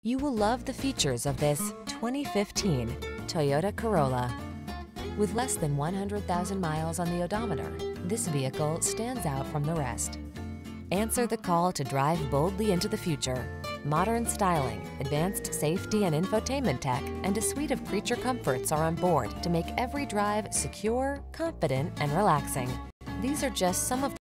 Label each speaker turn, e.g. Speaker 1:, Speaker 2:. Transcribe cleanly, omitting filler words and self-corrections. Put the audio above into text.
Speaker 1: You will love the features of this 2015 Toyota Corolla. With less than 100,000 miles on the odometer, this vehicle stands out from the rest. Answer the call to drive boldly into the future. Modern styling, advanced safety and infotainment tech, and a suite of creature comforts are on board to make every drive secure, confident, and relaxing. These are just some of